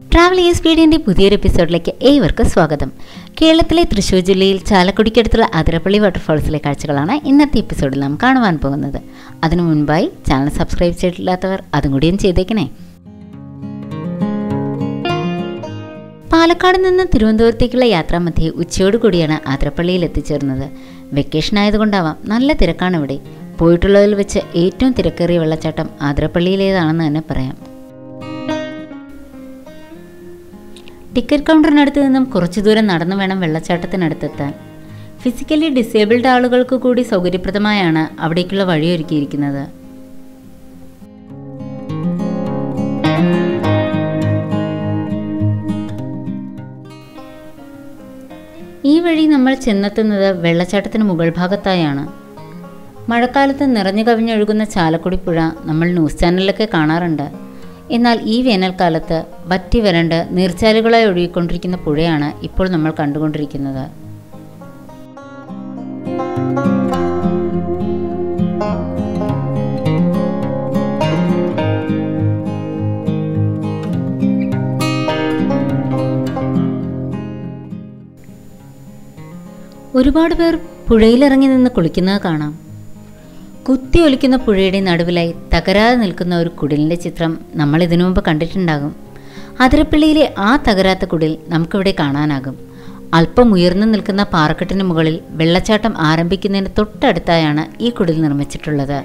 Travel സ്പീഡിൻ്റെ പുതിയൊരു എപ്പിസോഡിലേക്ക് ഏവർക്കും സ്വാഗതം. കേരളത്തിലെ തൃശ്ശൂർ ജില്ലയിൽ ചാലക്കുടിക്കടുത്തുള്ള അതിരപ്പള്ളി വാട്ടർഫാൾസിലെ കാഴ്ചകളാണ് ഇന്നത്തെ എപ്പിസോഡിൽ നാം കാണുവാൻ പോകുന്നത്. അതിനു മുൻപായി ചാനൽ സബ്സ്ക്രൈബ് ചെയ്തിട്ടില്ലാത്തവർ അതും കൂടിയും ചെയ്തേക്കണേ. പാലക്കാട് നിന്ന് തിരുവനന്തപുരത്തേക്കുള്ള യാത്രാമധ്യേ ഉച്ചയോടുകൂടിയാണ് അതിരപ്പള്ളിയിൽ എത്തിച്ചേർന്നത്. വെക്കേഷൻ ആയതുകൊണ്ടാവാം നല്ല തിരക്കാണ് ഇവിടെ. പോയിട്ടുള്ളതിൽ വെച്ച് ഏറ്റവും തിരക്കേറിയ വെള്ളച്ചാട്ടം അതിരപ്പള്ളിയിലേതാണെന്ന് തന്നെ പറയാം. ടിക്കറ്റ് കൗണ്ടറിനടുത്ത് നിന്നും കുറച്ചു ദൂരം നടന്നു വേണം വെള്ളച്ചാട്ടത്തിനടുത്തെത്താൻ. ഫിസിക്കലി ഡിസേബിൾഡ് ആളുകൾക്ക് കൂടി സൗകര്യപ്രദമായാണ് അവിടേക്കുള്ള വഴിയൊരുക്കിയിരിക്കുന്നത്. ഈ വഴി നമ്മൾ ചെന്നെത്തുന്നത് വെള്ളച്ചാട്ടത്തിന് മുകൾ ഭാഗത്തായാണ്. മഴക്കാലത്ത് നിറഞ്ഞു കവിഞ്ഞൊഴുകുന്ന ചാലക്കുടി പുഴ നമ്മൾ ന്യൂസ് ചാനലിലൊക്കെ കാണാറുണ്ട്. എന്നാൽ ഈ വേനൽക്കാലത്ത് വറ്റി വരണ്ട് നീർച്ചാലുകളായി ഒഴുകിക്കൊണ്ടിരിക്കുന്ന പുഴയാണ് ഇപ്പോൾ നമ്മൾ കണ്ടുകൊണ്ടിരിക്കുന്നത്. ഒരുപാട് പേർ പുഴയിലിറങ്ങി നിന്ന് കുളിക്കുന്നത് കാണാം. കുത്തി ഒലിക്കുന്ന പുഴയുടെ നടുവിലായി തകരാതെ നിൽക്കുന്ന ഒരു കുടിലിൻ്റെ ചിത്രം നമ്മൾ ഇതിനു മുമ്പ് കണ്ടിട്ടുണ്ടാകും. അതിരപ്പള്ളിയിലെ ആ തകരാത്ത കുടിൽ നമുക്കിവിടെ കാണാനാകും. അല്പം ഉയർന്നു നിൽക്കുന്ന പാറക്കെട്ടിന് മുകളിൽ വെള്ളച്ചാട്ടം ആരംഭിക്കുന്നതിന് തൊട്ടടുത്തായാണ് ഈ കുടിൽ നിർമ്മിച്ചിട്ടുള്ളത്.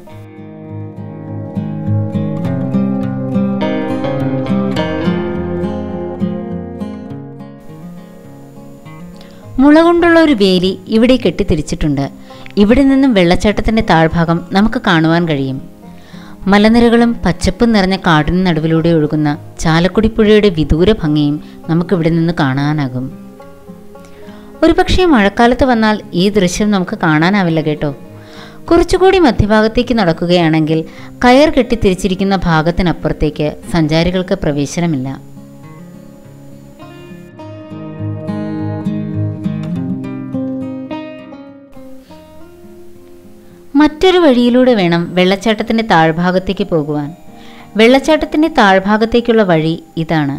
മുള കൊണ്ടുള്ള ഒരു വേലി ഇവിടെ കെട്ടിത്തിരിച്ചിട്ടുണ്ട്. ഇവിടെ നിന്നും വെള്ളച്ചാട്ടത്തിൻ്റെ താഴ്ഭാഗം നമുക്ക് കാണുവാൻ കഴിയും. മലനിരകളും പച്ചപ്പും നിറഞ്ഞ കാടിന് നടുവിലൂടെ ഒഴുകുന്ന ചാലക്കുടി പുഴയുടെ വിദൂര ഭംഗിയും നമുക്കിവിടെ നിന്ന് കാണാനാകും. ഒരുപക്ഷെ മഴക്കാലത്ത് വന്നാൽ ഈ ദൃശ്യം നമുക്ക് കാണാനാവില്ല കേട്ടോ. കുറച്ചുകൂടി മധ്യഭാഗത്തേക്ക് നടക്കുകയാണെങ്കിൽ കയർ കെട്ടിത്തിരിച്ചിരിക്കുന്ന ഭാഗത്തിനപ്പുറത്തേക്ക് സഞ്ചാരികൾക്ക് പ്രവേശനമില്ല. മറ്റൊരു വഴിയിലൂടെ വേണം വെള്ളച്ചാട്ടത്തിൻ്റെ താഴ്ഭാഗത്തേക്ക് പോകുവാൻ. വെള്ളച്ചാട്ടത്തിൻ്റെ താഴ്ഭാഗത്തേക്കുള്ള വഴി ഇതാണ്.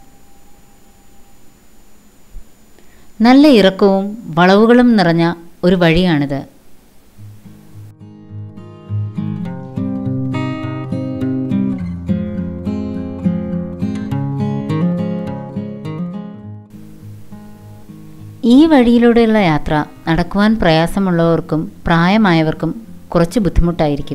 നല്ല ഇറക്കവും വളവുകളും നിറഞ്ഞ ഒരു വഴിയാണിത്. ഈ വഴിയിലൂടെയുള്ള യാത്ര നടക്കുവാൻ പ്രയാസമുള്ളവർക്കും പ്രായമായവർക്കും കുറച്ച് ബുദ്ധിമുട്ടായിരിക്കും.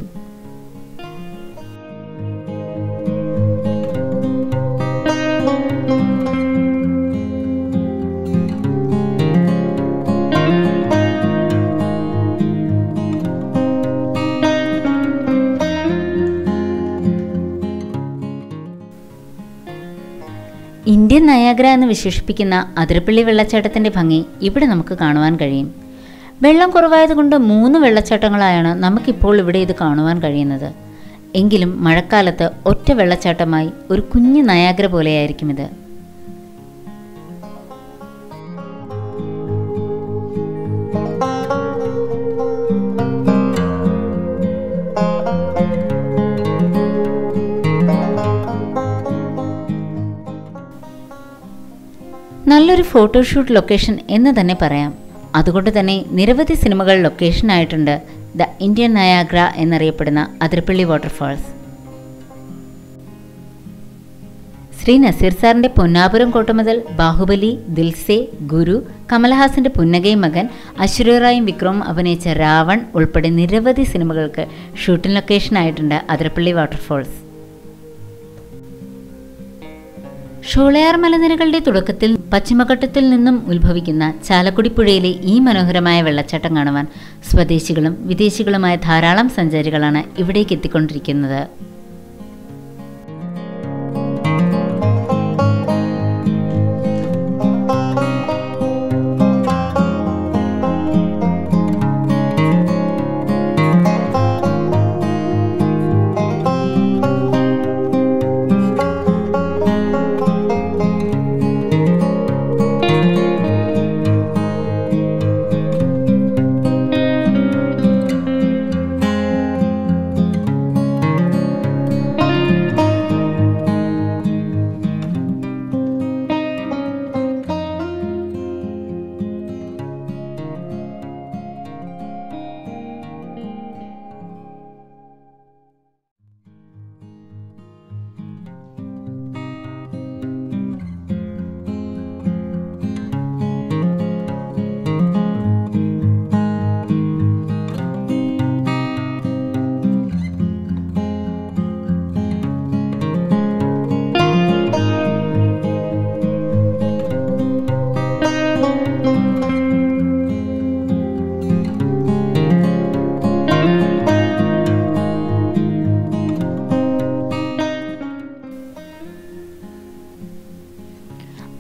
ഇന്ത്യൻ നയാഗ്ര എന്ന് വിശേഷിപ്പിക്കുന്ന അതിരപ്പള്ളി വെള്ളച്ചാട്ടത്തിൻ്റെ ഭംഗി ഇവിടെ നമുക്ക് കാണുവാൻ കഴിയും. വെള്ളം കുറവായതുകൊണ്ട് 3 വെള്ളച്ചാട്ടങ്ങളായാണ് നമുക്കിപ്പോൾ ഇവിടെ ഇത് കാണുവാൻ കഴിയുന്നത്. എങ്കിലും മഴക്കാലത്ത് ഒറ്റ വെള്ളച്ചാട്ടമായി ഒരു കുഞ്ഞു നയാഗ്ര പോലെയായിരിക്കും ഇത്. നല്ലൊരു ഫോട്ടോഷൂട്ട് ലൊക്കേഷൻ എന്ന് തന്നെ പറയാം. അതുകൊണ്ട് തന്നെ നിരവധി സിനിമകൾ ലൊക്കേഷൻ ആയിട്ടുണ്ട് ദ ഇന്ത്യൻ നയാഗ്ര എന്നറിയപ്പെടുന്ന അതിരപ്പള്ളി വാട്ടർഫാൾസ്. ശ്രീ നസീർ സാറിൻ്റെ പൊന്നാപുരം കോട്ട മുതൽ ബാഹുബലി, ദിൽസെ, ഗുരു, കമൽഹാസന്റെ പുന്നകൈ മകൻ, ഐശ്വര്യ റായും വിക്രമും അഭിനയിച്ച രാവൺ ഉൾപ്പെടെ നിരവധി സിനിമകൾക്ക് ഷൂട്ടിംഗ് ലൊക്കേഷൻ ആയിട്ടുണ്ട് അതിരപ്പള്ളി വാട്ടർഫാൾസ്. ഷോളയാർ മലനിരകളുടെ തുടക്കത്തിൽ പശ്ചിമഘട്ടത്തിൽ നിന്നും ഉത്ഭവിക്കുന്ന ചാലക്കുടി പുഴയിലെ ഈ മനോഹരമായ വെള്ളച്ചാട്ടം കാണുവാൻ സ്വദേശികളും വിദേശികളുമായ ധാരാളം സഞ്ചാരികളാണ് ഇവിടേക്ക് എത്തിക്കൊണ്ടിരിക്കുന്നത്.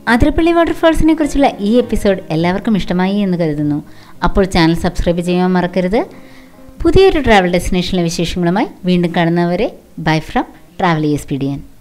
അതിരപ്പള്ളി വാട്ടർഫാൾസിനെ കുറിച്ചുള്ള ഈ എപ്പിസോഡ് എല്ലാവർക്കും ഇഷ്ടമായി എന്ന് കരുതുന്നു. അപ്പോൾ ചാനൽ സബ്സ്ക്രൈബ് ചെയ്യാൻ മറക്കരുത്. പുതിയൊരു ട്രാവൽ ഡെസ്റ്റിനേഷനിലെ വിശേഷങ്ങളുമായി വീണ്ടും കാണുന്നവരെ ബൈ ഫ്രം ട്രാവൽ ESPDN.